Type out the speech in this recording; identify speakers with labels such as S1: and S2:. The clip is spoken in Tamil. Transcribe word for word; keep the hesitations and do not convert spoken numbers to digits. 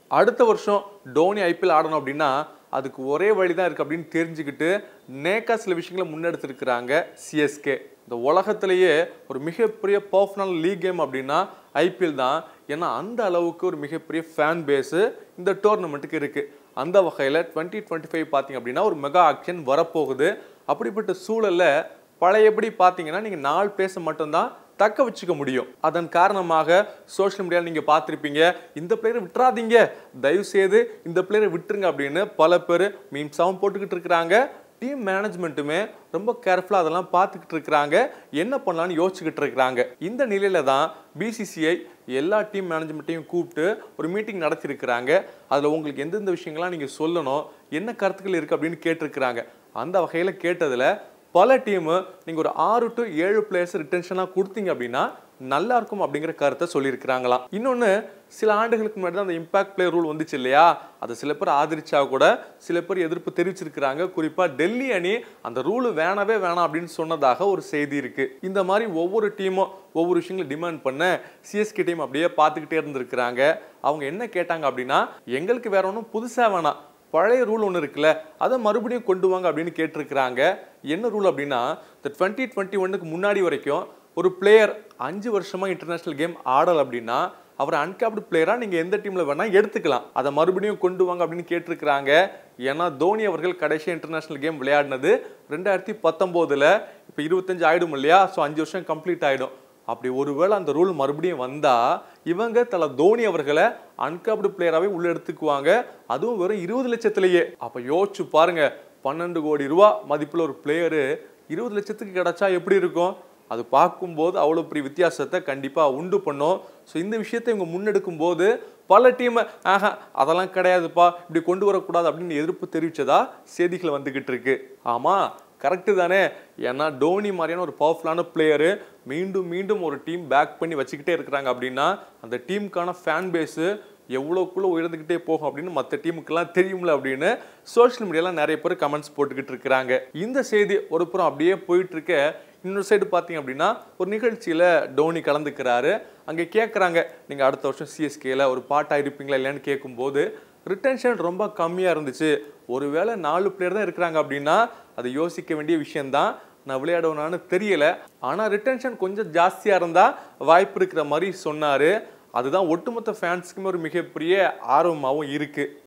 S1: அடுத்த வருஷம் டோனி ஐபிஎல் ஆடணும் அப்படின்னா அதுக்கு ஒரே வழி தான் இருக்கு அப்படின்னு தெரிஞ்சுக்கிட்டு நேக்கா சில விஷயங்களை முன்னெடுத்திருக்கிறாங்க சிஎஸ்கே. இந்த உலகத்திலேயே ஒரு மிகப்பெரிய பவர்ஃபுல்லான லீக் கேம் அப்படின்னா ஐபிஎல் தான். ஏன்னா அந்த அளவுக்கு ஒரு மிகப்பெரிய ஃபேன் பேஸு இந்த டோர்னமெண்ட்டுக்கு இருக்கு. அந்த வகையில் டுவெண்ட்டி டுவெண்ட்டி ஃபைவ் பார்த்தீங்க அப்படின்னா ஒரு மெகா ஆக்ஷன் வரப்போகுது. அப்படிப்பட்ட சூழல்ல பழையபடி பார்த்தீங்கன்னா நீங்கள் நாலு பேச மட்டும்தான் தக்க வச்சுக்க முடியும். அதன் காரணமாக சோஷியல் மீடியாவில் நீங்கள் பார்த்துருப்பீங்க, இந்த பிளேயரை விட்டுறாதீங்க, தயவு செய்து இந்த பிளேயரை விட்டுருங்க அப்படின்னு பல பேர் மீம்ஸாகவும் போட்டுக்கிட்டு இருக்கிறாங்க. டீம் மேனேஜ்மெண்ட்டுமே ரொம்ப கேர்ஃபுல்லாக அதெல்லாம் பார்த்துக்கிட்டு இருக்கிறாங்க, என்ன பண்ணலான்னு யோசிச்சுக்கிட்டு இருக்கிறாங்க. இந்த நிலையில தான் பிசிசிஐ எல்லா டீம் மேனேஜ்மெண்ட்டையும் கூப்பிட்டு ஒரு மீட்டிங் நடத்திருக்கிறாங்க. அதில் உங்களுக்கு எந்தெந்த விஷயங்கள்லாம் நீங்கள் சொல்லணும், என்ன கருத்துக்கள் இருக்குது அப்படின்னு கேட்டிருக்கிறாங்க. அந்த வகையில் கேட்டதில் பல டீமு நீங்கள் ஒரு ஆறு டு ஏழு பிளேயர்ஸ் ரிட்டென்ஷனாக கொடுத்தீங்க அப்படின்னா நல்லா இருக்கும் அப்படிங்கிற கருத்தை சொல்லியிருக்கிறாங்களாம். இன்னொன்று, சில ஆண்டுகளுக்கு முன்னாடி தான் அந்த இம்பாக்ட் பிளேயர் ரூல் வந்துச்சு இல்லையா, அதை சில பேர் ஆதரிச்சா கூட சில பேர் எதிர்ப்பு தெரிவிச்சிருக்கிறாங்க. குறிப்பாக டெல்லி அணி அந்த ரூல் வேணவே வேணாம் அப்படின்னு சொன்னதாக ஒரு செய்தி இருக்கு. இந்த மாதிரி ஒவ்வொரு டீமும் ஒவ்வொரு விஷயங்களை டிமாண்ட் பண்ண சிஎஸ்கே டீம் அப்படியே பார்த்துக்கிட்டே இருந்திருக்கிறாங்க. அவங்க என்ன கேட்டாங்க அப்படின்னா, எங்களுக்கு வேற ஒன்றும் புதுசாக வேணாம், பழைய ரூல் ஒன்று இருக்குல்ல அதை மறுபடியும் கொண்டு வாங்க அப்படின்னு கேட்டிருக்கிறாங்க. என்ன ரூல் அப்படின்னா, இந்த டுவெண்ட்டி டுவெண்ட்டி ஒன்னுக்கு முன்னாடி வரைக்கும் ஒரு பிளேயர் அஞ்சு வருஷமா இன்டர்நேஷனல் கேம் ஆடல் அப்படின்னா அவர் அன்கேப்டு பிளேயரா நீங்க எந்த டீம்ல வேணா எடுத்துக்கலாம், அதை மறுபடியும் கொண்டு வாங்க அப்படின்னு கேட்டிருக்கிறாங்க. ஏன்னா தோனி அவர்கள் கடைசி இன்டர்நேஷனல் கேம் விளையாடினது ரெண்டாயிரத்தி பத்தொன்பதுல இப்போ இருபத்தஞ்சு ஆயிடும் இல்லையா, ஸோ அஞ்சு வருஷம் கம்ப்ளீட் ஆயிடும். அப்படி ஒருவேளை அந்த ரூல் மறுபடியும் வந்தா இவங்க தல தோனி அவர்களை அன்கேப்டு பிளேயராகவே உள்ள எடுத்துக்குவாங்க, அதுவும் வெறும் இருபது லட்சத்திலேயே. அப்போ யோசிச்சு பாருங்க, பன்னெண்டு கோடி ரூபா மதிப்புள்ள ஒரு பிளேயரு இருபது லட்சத்துக்கு கிடைச்சா எப்படி இருக்கும்? அது பார்க்கும்போது அவ்வளோ பெரிய வித்தியாசத்தை கண்டிப்பாக உண்டு பண்ணும். ஸோ இந்த விஷயத்தை இவங்க முன்னெடுக்கும் போது பல டீமை ஆஹா அதெல்லாம் கிடையாதுப்பா, இப்படி கொண்டு வரக்கூடாது அப்படின்னு எதிர்ப்பு தெரிவித்ததா செய்திகள் வந்துக்கிட்டு இருக்கு. ஆமாம், கரெக்டு தானே. ஏன்னா டோனி மாதிரியான ஒரு பவர்ஃபுல்லான பிளேயரு மீண்டும் மீண்டும் ஒரு டீம் பேக் பண்ணி வச்சுக்கிட்டே இருக்கிறாங்க அப்படின்னா அந்த டீமுக்கான ஃபேன் பேஸு எவ்வளோக்குள்ளே உயர்ந்துக்கிட்டே போகும் அப்படின்னு மற்ற டீமுக்கெல்லாம் தெரியும்ல அப்படின்னு சோஷியல் மீடியாவில் நிறைய பேர் கமெண்ட்ஸ் போட்டுக்கிட்டு இருக்கிறாங்க. இந்த செய்தி ஒரு புறம் அப்படியே போயிட்டு இருக்க, இன்னொரு சைடு பார்த்தீங்க அப்படின்னா ஒரு நிகழ்ச்சியில் டோனி கலந்துக்கிறாரு. அங்கே கேட்குறாங்க, நீங்கள் அடுத்த வருஷம் சிஎஸ்கேல ஒரு பாட்டாக இருப்பீங்களா இல்லையான்னு கேட்கும்போது ரிட்டென்ஷன் ரொம்ப கம்மியாக இருந்துச்சு, ஒருவேளை நாலு பிளேயர் தான் இருக்கிறாங்க அப்படின்னா அதை யோசிக்க வேண்டிய விஷயம்தான், நான் விளையாடுவேனான்னு தெரியல, ஆனால் ரிட்டென்ஷன் கொஞ்சம் ஜாஸ்தியாக இருந்தால் வாய்ப்பு இருக்கிற மாதிரி சொன்னார். அதுதான் ஒட்டுமொத்த ஃபேன்ஸுக்குமே ஒரு மிகப்பெரிய ஆர்வமாகவும் இருக்குது.